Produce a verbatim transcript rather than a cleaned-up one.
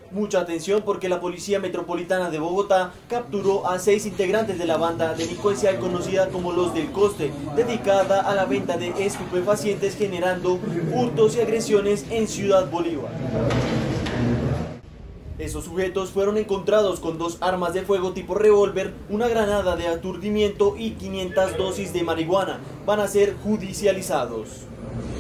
Mucha atención porque la Policía Metropolitana de Bogotá capturó a seis integrantes de la banda delincuencial conocida como Los del Coste, dedicada a la venta de estupefacientes generando hurtos y agresiones en Ciudad Bolívar. Esos sujetos fueron encontrados con dos armas de fuego tipo revólver, una granada de aturdimiento y quinientas dosis de marihuana. Van a ser judicializados.